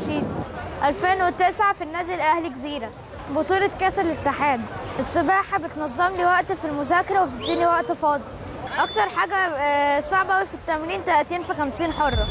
رشيد. 2009 في النادي الأهلي جزيرة، بطولة كأس الاتحاد. السباحة بتنظم لي وقت في المذاكرة وبتديني وقت فاضي. أكتر حاجة صعبة أوي في التمرين 30 في 50 حرة.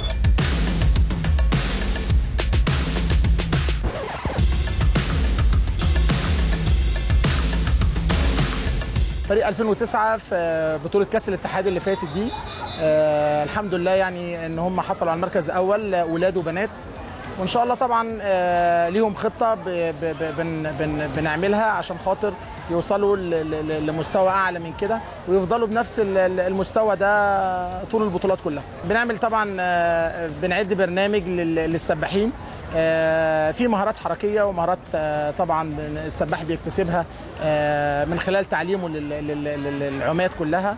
فريق 2009 في بطولة كأس الاتحاد اللي فاتت دي الحمد لله يعني ان هم حصلوا على المركز الاول، ولاد وبنات، وان شاء الله طبعا ليهم خطة بنعملها عشان خاطر يوصلوا لمستوى اعلى من كده ويفضلوا بنفس المستوى ده طول البطولات كلها. بنعمل طبعا بنعد برنامج للسباحين في مهارات حركيه ومهارات طبعا السباح بيكتسبها من خلال تعليمه للعومات كلها،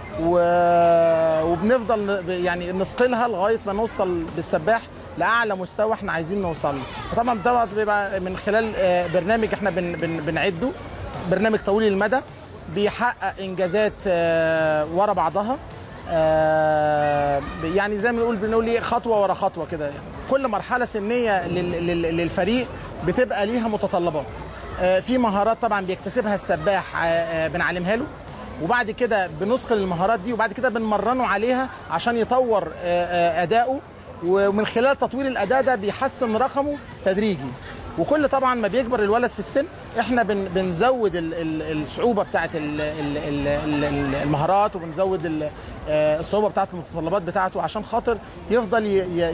وبنفضل يعني نثقلها لغايه ما نوصل بالسباح لاعلى مستوى احنا عايزين نوصل له. طبعا بيبقى من خلال برنامج احنا بنعده، برنامج طويل المدى بيحقق انجازات ورا بعضها، يعني زي ما بنقول خطوه ورا خطوه كده. يعني كل مرحله سنيه للفريق بتبقى ليها متطلبات. في مهارات طبعا بيكتسبها السباح بنعلمها له، وبعد كده بنثقل المهارات دي وبعد كده بنمرنه عليها عشان يطور اداؤه، ومن خلال تطوير الاداء ده بيحسن رقمه تدريجي. وكل طبعا ما بيكبر الولد في السن احنا بنزود الصعوبه بتاعه المهارات، وبنزود الصعوبه بتاعه المتطلبات بتاعته عشان خاطر يفضل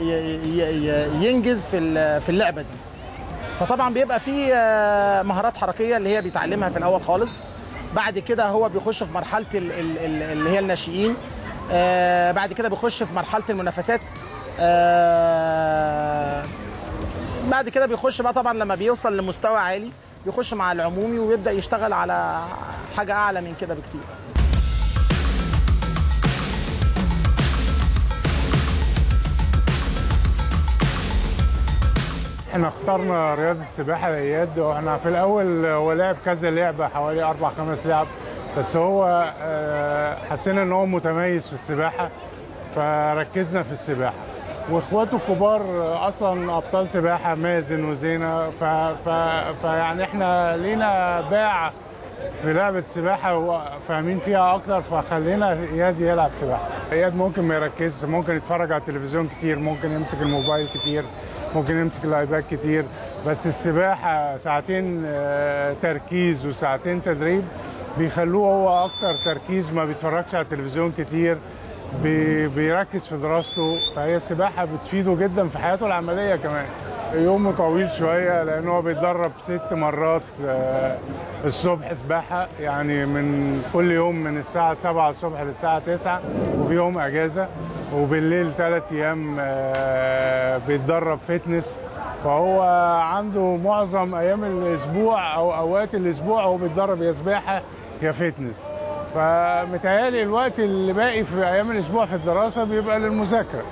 ينجز في اللعبه دي. فطبعا بيبقى في مهارات حركيه اللي هي بيتعلمها في الاول خالص، بعد كده هو بيخش في مرحله اللي هي الناشئين، بعد كده بيخش في مرحله المنافسات، بعد كده بيخش بقى طبعا لما بيوصل لمستوى عالي بيخش مع العمومي ويبدأ يشتغل على حاجة أعلى من كده بكتير. احنا اخترنا رياضة السباحة لإياد، واحنا في الأول هو لعب كذا لعبة حوالي 4-5 لعب، بس هو حسينا ان هو متميز في السباحة فركزنا في السباحة. واخواته الكبار اصلا ابطال سباحه، مازن وزينه، فيعني احنا لينا باع في لعبه السباحه وفاهمين فيها اكتر، فخلينا اياد يلعب سباحه. اياد ممكن ما يركزش، ممكن يتفرج على التلفزيون كتير، ممكن يمسك الموبايل كتير، ممكن يمسك الايباد كتير، بس السباحه ساعتين تركيز وساعتين تدريب بيخلوه هو اكثر تركيز، ما بيتفرجش على التلفزيون كتير، بيركز في دراسته. فهي السباحة بتفيده جدا في حياته العملية كمان. يومه طويل شوية لأنه هو بيتدرب 6 مرات الصبح سباحة، يعني من كل يوم من الساعة 7 الصبح للساعة 9، وفي يوم أجازة، وبالليل 3 أيام بيتدرب فتنس. فهو عنده معظم أيام الأسبوع أو أوقات الأسبوع هو بيتدرب يا سباحة يا فتنس. فمتهيألي الوقت اللي باقي في أيام الأسبوع في الدراسة بيبقى للمذاكرة.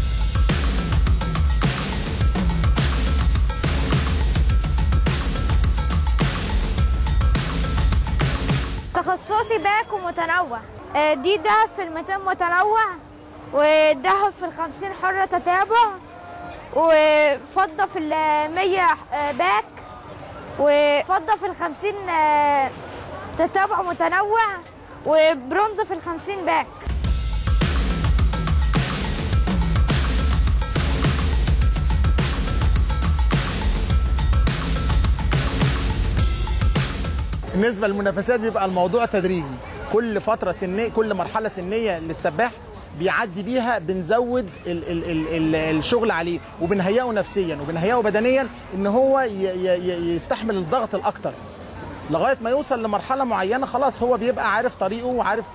تخصصي باك ومتنوع، دي دهب في ال200 متنوع، ودهب في ال50 حرة تتابع، وفضة في ال100 باك، وفضة في ال50 تتابع متنوع، وبرونز في ال50 باك. بالنسبة للمنافسات بيبقى الموضوع تدريجي، كل فترة سنية، كل مرحلة سنية للسباح بيعدي بيها بنزود الشغل عليه وبنهيئه نفسيا وبنهيئه بدنيا ان هو يستحمل الضغط الاكتر لغايه ما يوصل لمرحله معينه. خلاص هو بيبقى عارف طريقه وعارف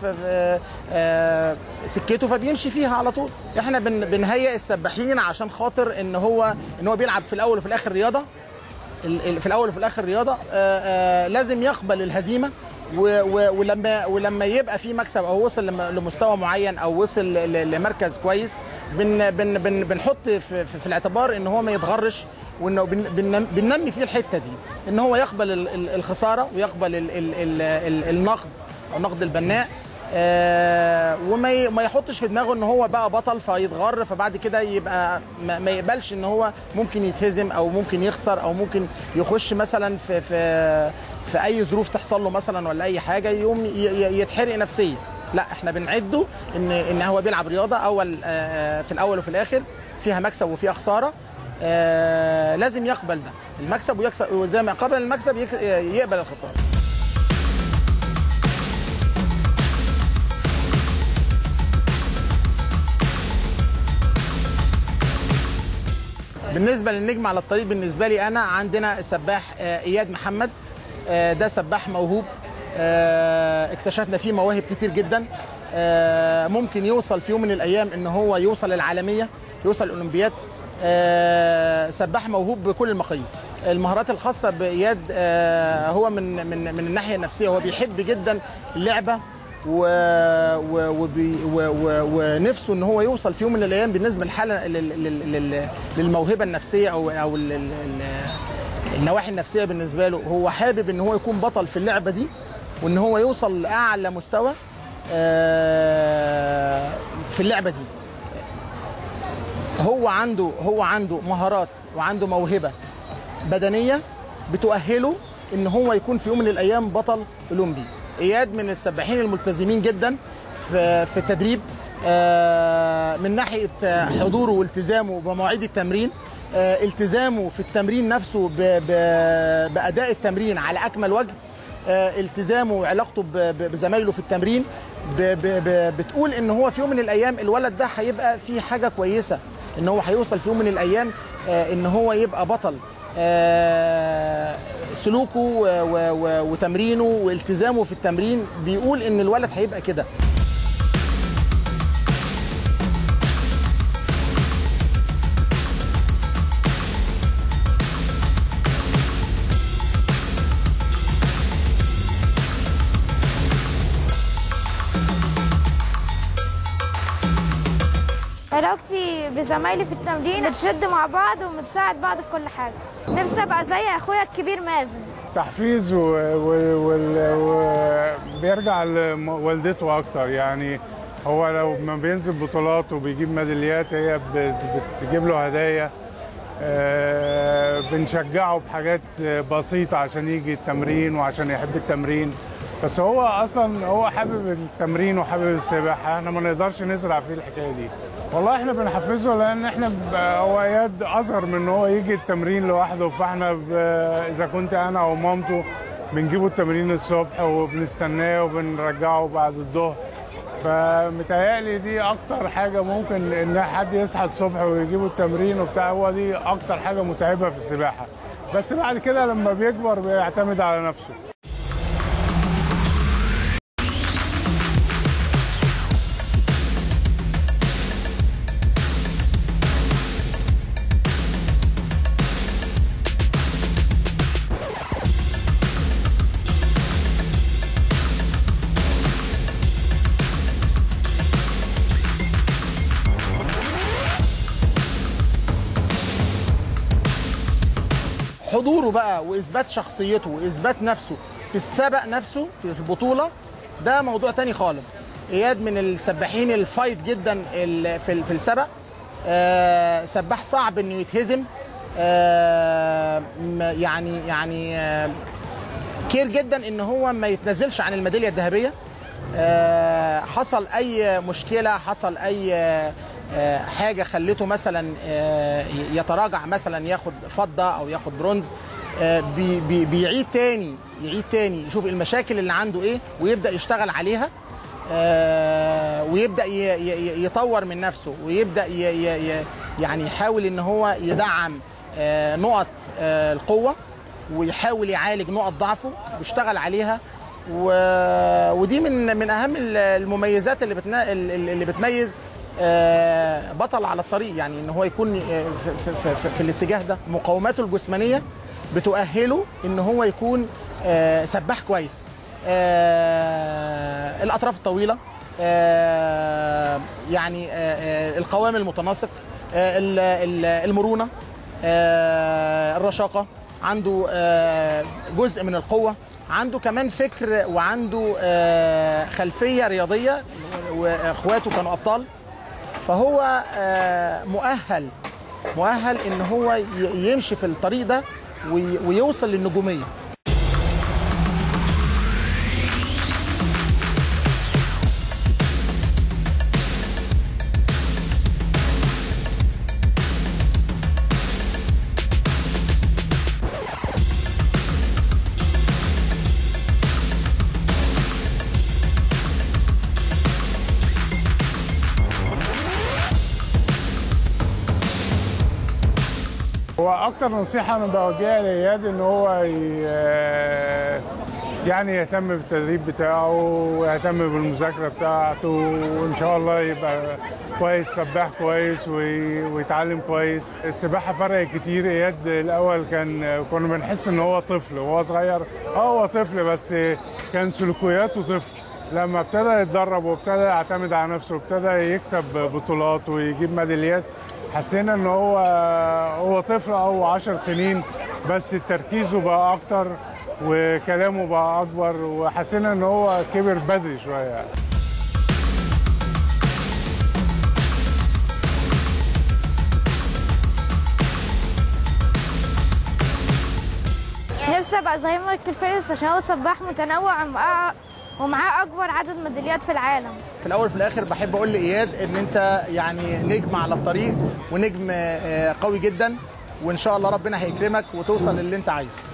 سكته فبيمشي فيها على طول. احنا بنهيئ السباحين عشان خاطر ان هو بيلعب في الاول وفي الاخر رياضه، في الاول وفي الاخر رياضه، لازم يقبل الهزيمه، ولما يبقى في مكسب او وصل لمستوى معين او وصل لمركز كويس بنحط في الاعتبار ان هو ما يتغرش، وانه بننمي فيه الحته دي ان هو يقبل الخساره ويقبل النقد او نقد البناء، وما يحطش في دماغه ان هو بقى بطل فيتغر، فبعد كده يبقى ما يقبلش ان هو ممكن يتهزم او ممكن يخسر او ممكن يخش مثلا في اي ظروف تحصل له مثلا ولا اي حاجه يقوم يتحرق نفسيا. لا، احنا بنعده ان هو بيلعب رياضه في الاول وفي الاخر فيها مكسب وفيها خساره. لازم يقبل ده المكسب ويكسب، وزي ما قبل المكسب يقبل الخساره. بالنسبه للنجم على الطريق بالنسبه لي انا، عندنا السباح اياد محمد. ده سباح موهوب، اكتشفنا فيه مواهب كتير جدا. ممكن يوصل في يوم من الايام ان هو يوصل العالميه، يوصل الاولمبياد. سباح موهوب بكل المقاييس. المهارات الخاصه باياد هو من الناحيه النفسيه، هو بيحب جدا اللعبه ونفسه ان هو يوصل في يوم من الايام بالنسبه للحاله للموهبه النفسيه او النواحي النفسيه بالنسبه له. هو حابب ان هو يكون بطل في اللعبه دي وان هو يوصل لاعلى مستوى في اللعبه دي. هو عنده مهارات وعنده موهبه بدنيه بتؤهله ان هو يكون في يوم من الايام بطل اولمبي. اياد من السباحين الملتزمين جدا في التدريب، من ناحيه حضوره والتزامه بمواعيد التمرين، التزامه في التمرين نفسه باداء التمرين على اكمل وجه، التزامه وعلاقته بزمايله في التمرين بتقول ان هو في يوم من الايام الولد ده هيبقى في حاجه كويسه، ان هو هيوصل في يوم من الايام ان هو يبقى بطل. سلوكه وتمرينه والتزامه في التمرين بيقول ان الولد هيبقى كده. علاقتي بزمايلي في التمرين بنشد مع بعض وبنساعد بعض في كل حاجه. نفسي ابقى زي اخويا الكبير مازن. تحفيز وبيرجع لوالدته اكتر. يعني هو لو ما بينزل بطولات وبيجيب ميداليات هي بتجيب له هدايا. بنشجعه بحاجات بسيطه عشان يجي التمرين وعشان يحب التمرين. بس هو اصلا هو حابب التمرين وحابب السباحه، احنا ما نقدرش نزرع فيه الحكايه دي. والله احنا بنحفزه لان احنا هو اياد اصغر من ان هو يجي التمرين لوحده، فاحنا اذا كنت انا او مامته بنجيبه التمرين الصبح وبنستناه وبنرجعه بعد الظهر. فمتهيألي دي اكتر حاجه ممكن ان حد يصحى الصبح ويجيبه التمرين وبتاع، هو دي اكتر حاجه متعبه في السباحه. بس بعد كده لما بيكبر بيعتمد على نفسه. حضوره بقى واثبات شخصيته واثبات نفسه في السبق نفسه في البطوله ده موضوع تاني خالص. اياد من السباحين الفايت جدا في السبق. سباح صعب انه يتهزم. يعني كير جدا ان هو ما يتنازلش عن الميداليه الذهبيه. حصل اي مشكله، حصل اي حاجه خلته مثلا يتراجع، مثلا ياخد فضه او ياخد برونز، بيعيد تاني يشوف المشاكل اللي عنده ايه ويبدا يشتغل عليها، ويبدا يطور من نفسه، ويبدا يعني يحاول ان هو يدعم نقط القوه ويحاول يعالج نقط ضعفه ويشتغل عليها. ودي من اهم المميزات اللي بتميز بطل على الطريق، يعني ان هو يكون في الاتجاه ده. مقاوماته الجسمانيه بتؤهله ان هو يكون سباح كويس. الاطراف الطويله، يعني القوام المتناسق، المرونه، الرشاقه، عنده جزء من القوه، عنده كمان فكر وعنده خلفيه رياضيه، واخواته كانوا ابطال، فهو مؤهل ان هو يمشي في الطريق ده ويوصل للنجوميه. هو اكتر نصيحه انا بوجهها لاياد ان هو يعني يهتم بالتدريب بتاعه ويهتم بالمذاكره بتاعته، وان شاء الله يبقى كويس، سباح كويس ويتعلم كويس. السباحه فرقت كتير. اياد الاول كنا بنحس ان هو طفل وهو صغير، هو طفل بس كان سلوكياته طفل. لما ابتدى يتدرب وابتدى يعتمد على نفسه وابتدى يكسب بطولات ويجيب ميداليات، حسينا ان هو طفل او 10 سنين، بس تركيزه بقى اكتر وكلامه بقى اكبر، وحسينا ان هو كبر بدري شويه. نفسي ابقى زي مايكل فيليبس عشان هو سباح متنوع ومعاه اكبر عدد ميداليات في العالم. في الاول وفي الاخر بحب اقول لاياد ان انت يعني نجم على الطريق ونجم قوي جدا، وان شاء الله ربنا هيكرمك وتوصل للي انت عايزه.